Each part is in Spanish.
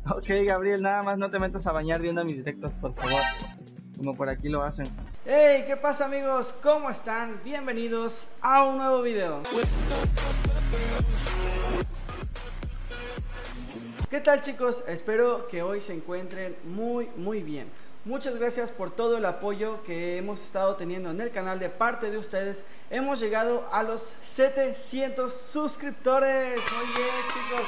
Ok, Gabriel, nada más no te metas a bañar viendo mis directos, por favor. Como por aquí lo hacen. Hey, ¿qué pasa amigos? ¿Cómo están? Bienvenidos a un nuevo video. ¿Qué tal chicos? Espero que hoy se encuentren muy bien. Muchas gracias por todo el apoyo que hemos estado teniendo en el canal de parte de ustedes. Hemos llegado a los 700 suscriptores. Muy bien chicos.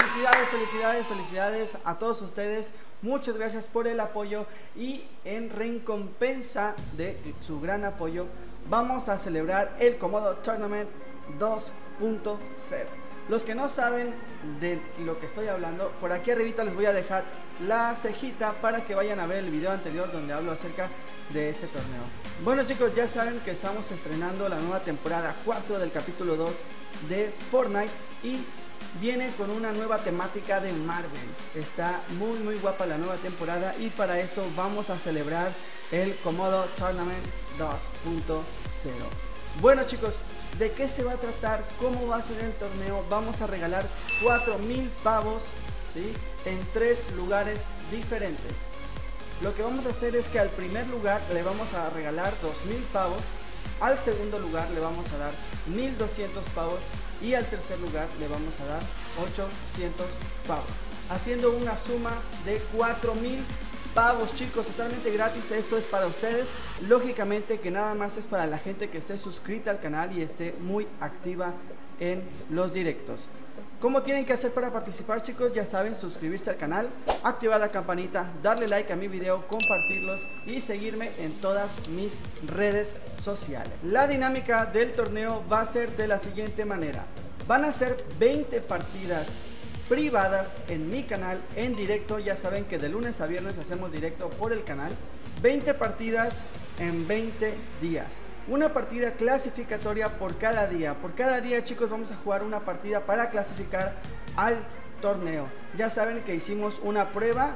Felicidades a todos ustedes. Muchas gracias por el apoyo y en recompensa de su gran apoyo vamos a celebrar el Komodo Tournament 2.0. Los que no saben de lo que estoy hablando, por aquí arribita les voy a dejar la cejita para que vayan a ver el video anterior donde hablo acerca de este torneo. Bueno chicos, ya saben que estamos estrenando la nueva temporada 4 del capítulo 2 de Fortnite y viene con una nueva temática de Marvel. Está muy guapa la nueva temporada y para esto vamos a celebrar el Komodo Tournament 2.0. Bueno chicos, ¿de qué se va a tratar? ¿Cómo va a ser el torneo? Vamos a regalar 4000 pavos, ¿sí? En 3 lugares diferentes. Lo que vamos a hacer es que al primer lugar le vamos a regalar 2000 pavos, al segundo lugar le vamos a dar 1200 pavos y al tercer lugar le vamos a dar 800 pavos, haciendo una suma de 4000 pavos chicos, totalmente gratis. Esto es para ustedes, lógicamente que nada más es para la gente que esté suscrita al canal y esté muy activa en los directos. ¿Cómo tienen que hacer para participar chicos? Ya saben, suscribirse al canal, activar la campanita, darle like a mi video, compartirlos y seguirme en todas mis redes sociales. La dinámica del torneo va a ser de la siguiente manera: van a ser 20 partidas privadas en mi canal en directo. Ya saben que de lunes a viernes hacemos directo por el canal. 20 partidas en 20 días. Una partida clasificatoria por cada día. Por cada día chicos vamos a jugar una partida para clasificar al torneo. Ya saben que hicimos una prueba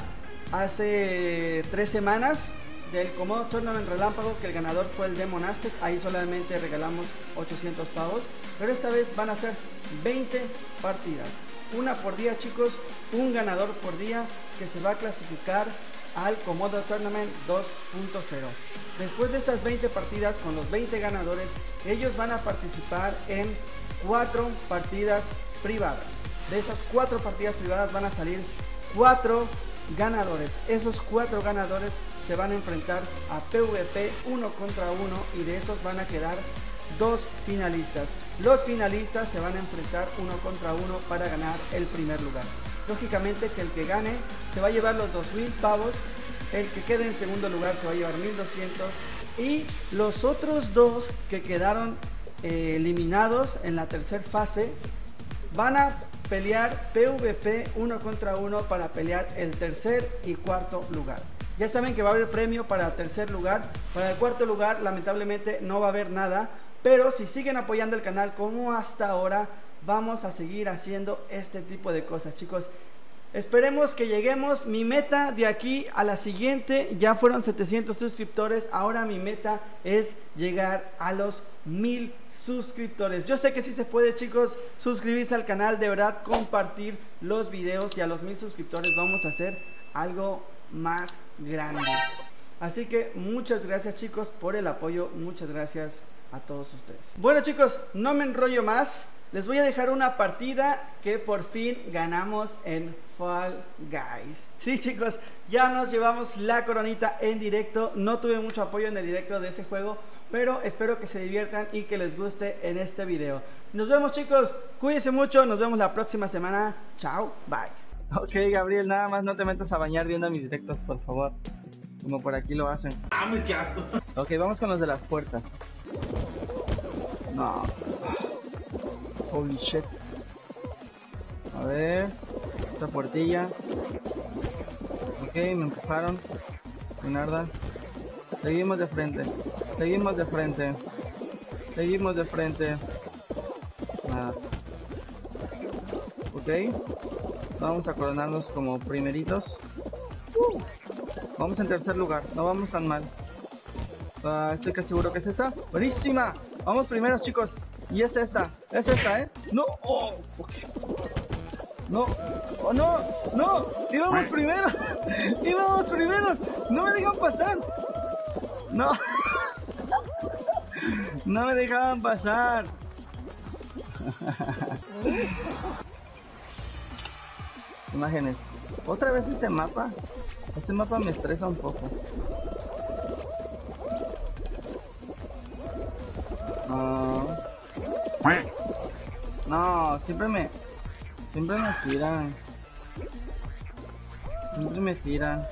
hace 3 semanas del Komodo Tournament Relámpago, que el ganador fue el Demon Aztec. Ahí solamente regalamos 800 pavos, pero esta vez van a ser 20 partidas, una por día chicos, un ganador por día que se va a clasificar al Komodo Tournament 2.0. Después de estas 20 partidas con los 20 ganadores, ellos van a participar en 4 partidas privadas. De esas 4 partidas privadas van a salir 4 ganadores. Esos 4 ganadores se van a enfrentar a PvP 1 contra 1 y de esos van a quedar 2 finalistas. Los finalistas se van a enfrentar 1 contra 1 para ganar el primer lugar. Lógicamente que el que gane se va a llevar los 2000 pavos, el que quede en segundo lugar se va a llevar 1200 y los otros 2 que quedaron eliminados en la tercera fase van a pelear PvP 1 contra 1 para pelear el tercer y cuarto lugar. Ya saben que va a haber premio para el tercer lugar. Para el cuarto lugar lamentablemente no va a haber nada, pero si siguen apoyando el canal como hasta ahora, vamos a seguir haciendo este tipo de cosas chicos. Esperemos que lleguemos. Mi meta de aquí a la siguiente, ya fueron 700 suscriptores, ahora mi meta es llegar a los 1000 suscriptores. Yo sé que sí se puede chicos, suscribirse al canal, de verdad compartir los videos y a los 1000 suscriptores vamos a hacer algo más grande. Así que muchas gracias chicos por el apoyo, muchas gracias a todos ustedes. Bueno chicos, no me enrollo más, les voy a dejar una partida que por fin ganamos en Fall Guys. Sí chicos, ya nos llevamos la coronita en directo. No tuve mucho apoyo en el directo de ese juego, pero espero que se diviertan y que les guste en este video. Nos vemos chicos, cuídense mucho, nos vemos la próxima semana. Chao, bye. Ok, Gabriel, nada más no te metas a bañar viendo mis directos, por favor. Como por aquí lo hacen. ¡Qué asco! Ok, vamos con los de las puertas. No. Holy shit. A ver. Esta puertilla. Ok, me empujaron. Nada. Seguimos de frente. Seguimos de frente. Seguimos de frente. Nada. Ok. Vamos a coronarnos como primeritos. Vamos en tercer lugar. No vamos tan mal. Estoy casi seguro que es esta. ¡Buenísima! Vamos primeros chicos. Y es esta, ¿eh? No, oh, okay. No, oh, no, no, íbamos primero, íbamos primeros, no me dejan pasar. No, no me dejaban pasar. Imágenes. Otra vez este mapa me estresa un poco. No, siempre me tiran. Siempre me tiran.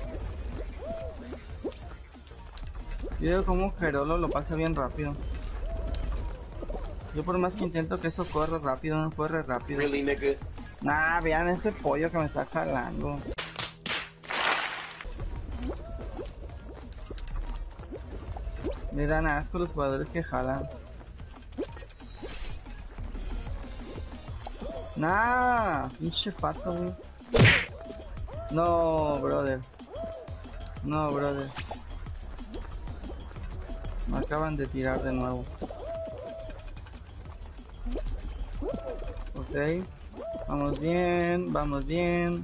Yo veo como Gerolo lo pasa bien rápido. Yo por más que intento que eso corra rápido, no corre rápido. Really, nigga? Nah, vean este pollo que me está jalando. Me dan asco los jugadores que jalan. Nah, pinche pato, güey. No, brother. No, brother. Me acaban de tirar de nuevo. Ok. Vamos bien, vamos bien.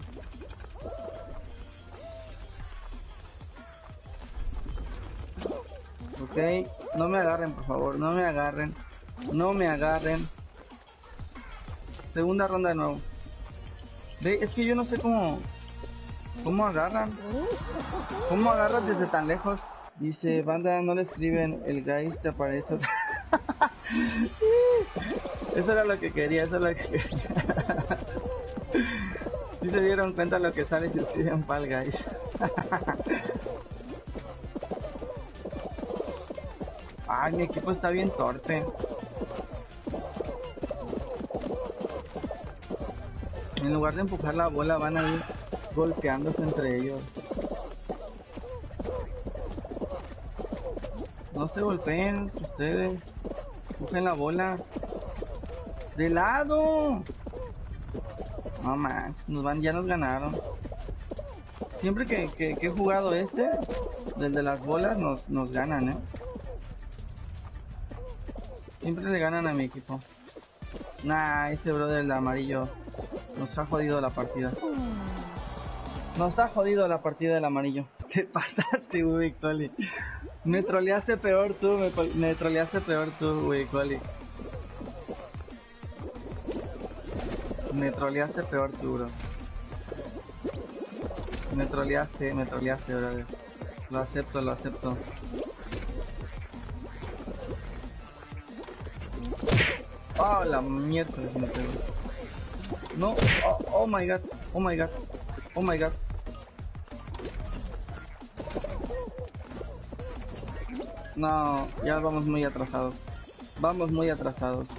Ok. No me agarren, por favor. No me agarren. No me agarren. Segunda ronda de nuevo. Ve, es que yo no sé cómo agarran. ¿Cómo agarras desde tan lejos? Dice, banda, no le escriben, el guys te aparece. Eso era lo que quería, eso es lo que quería. Si se dieron cuenta lo que sale si escriben Fall Guys. Ay, mi equipo está bien torpe. En lugar de empujar la bola van a ir golpeándose entre ellos. No se golpeen ustedes. Empujen la bola. ¡De lado! No man, ya nos ganaron. Siempre que he jugado este, del de las bolas, nos ganan, Siempre le ganan a mi equipo. Nah, ese brother del amarillo nos ha jodido la partida. Nos ha jodido la partida del amarillo. ¿Qué pasaste, Wicoli? Me troleaste peor tú, me troleaste peor tú, Wicoli. Me troleaste peor tú, bro. Me troleaste, brother. Lo acepto, lo acepto. Oh, la mierda se me pegó. No, oh my god, oh my god, oh my god. No, ya vamos muy atrasados. Vamos muy atrasados.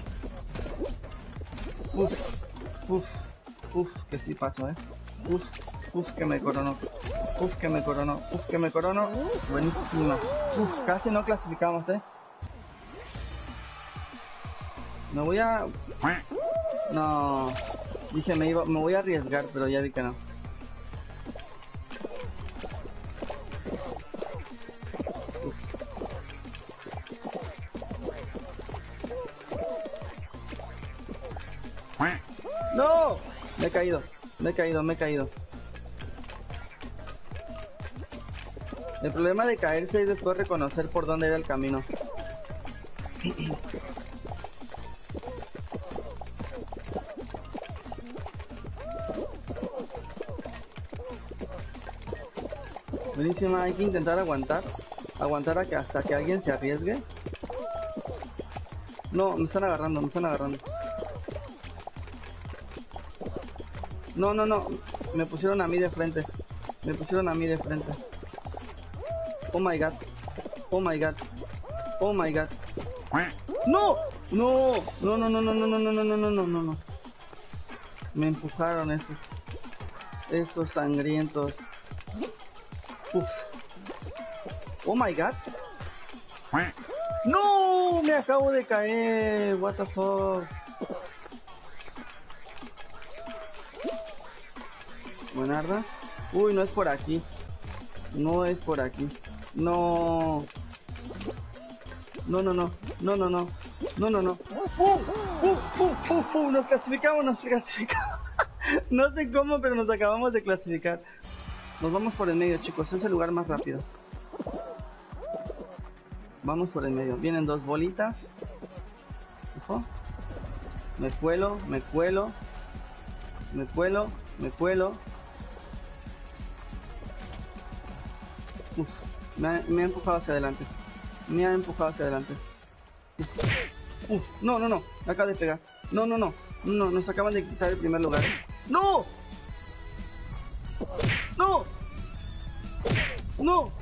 Uf, que sí pasó, Uf, que me coronó. Uf, que me coronó. Buenísima. Uf, casi no clasificamos, Me voy a... No. Dije me voy a arriesgar, pero ya vi que no. ¡No! Me he caído. El problema de caerse es después reconocer por dónde era el camino. Buenísima, hay que intentar aguantar hasta que alguien se arriesgue. No, me están agarrando. No, me pusieron a mí de frente. Oh my god. No. Me empujaron estos sangrientos. Uf. Oh my god. No, me acabo de caer. What the fuck. Buenarda. Uy, no es por aquí. No. No. Nos clasificamos. No sé cómo, pero nos acabamos de clasificar. Nos vamos por el medio, chicos. Es el lugar más rápido. Vamos por el medio. Vienen dos bolitas. Ojo. Me cuelo, me cuelo. Me cuelo, me cuelo. Uf, me ha empujado hacia adelante. Me ha empujado hacia adelante. Uf, no, no, no. Me acaba de pegar. No, no, no. No, nos acaban de quitar el primer lugar. ¡No! ¡No! ¡No!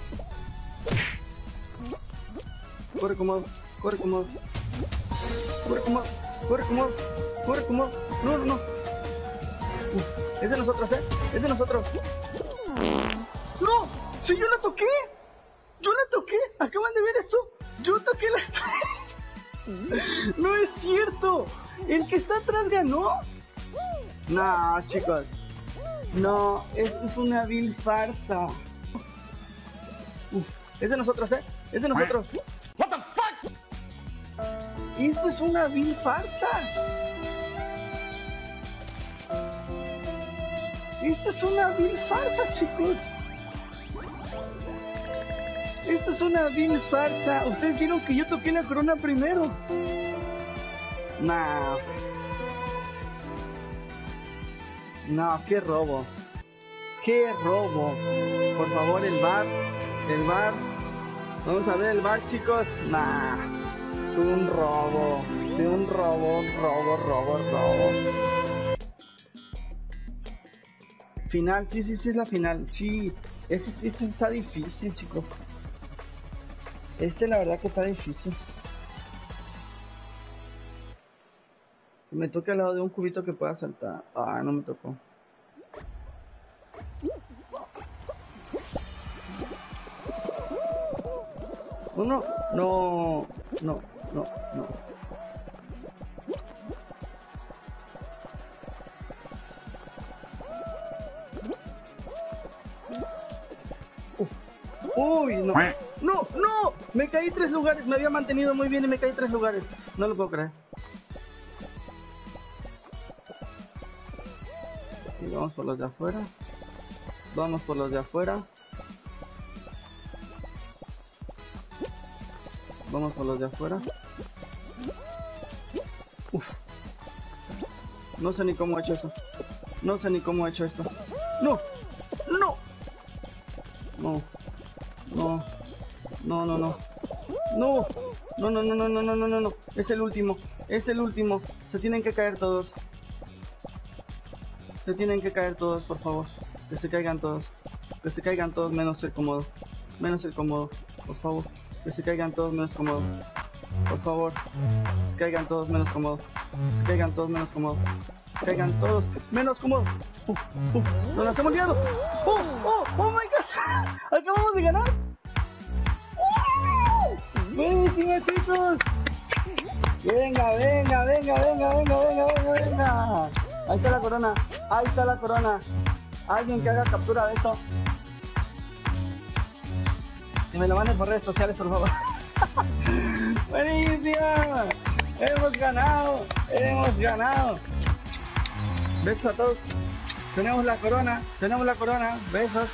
Corre cómodo, corre cómodo. Corre cómodo, corre cómodo, corre cómodo. No, no, no. Es de nosotros, ¿eh? Es de nosotros. ¡No! ¡Si yo la toqué! ¡Yo la toqué! ¿Acaban de ver esto? ¡Yo toqué la... ¡No es cierto! ¿El que está atrás ganó? No, chicos. No, esto es una vil farsa. Es de nosotros, ¿eh? Es de nosotros. What the fuck? Esto es una vil farsa. Esto es una vil farsa, chicos. Esto es una vil farsa. Ustedes vieron que yo toqué la corona primero. Nah. No, qué robo. Qué robo. Por favor, el bar. El bar. Vamos a ver el bar, chicos. Nah. Un robo. De un robo, robo. Final, sí, es la final. Sí. Este está difícil, chicos. La verdad que está difícil. Me toque al lado de un cubito que pueda saltar. Ah, no me tocó. Uno. No. Uy, no. No. Me caí 3 lugares. Me había mantenido muy bien y me caí 3 lugares. No lo puedo creer. Y vamos por los de afuera. Vamos por los de afuera. Vamos por los de afuera. Uf. No sé ni cómo he hecho eso. No sé ni cómo he hecho esto. No. No. No. No. No, no, no. No. No, no, no, no, no, no, no, no, no. Es el último. Es el último. Se tienen que caer todos. Se tienen que caer todos, por favor. Que se caigan todos. Que se caigan todos menos el cómodo. Menos el cómodo, por favor. Que se caigan todos menos cómodo. Por favor. Que caigan todos menos cómodo. Que caigan todos menos cómodo. Que caigan todos menos cómodo. Nos las hemos liado. Oh my god. Acabamos de ganar. Buenísimo, chicos. Venga. Ahí está la corona. Ahí está la corona. Alguien que haga captura de esto. Y me lo manden por redes sociales, por favor. Buenísima. Hemos ganado. Besos a todos. Tenemos la corona. Besos.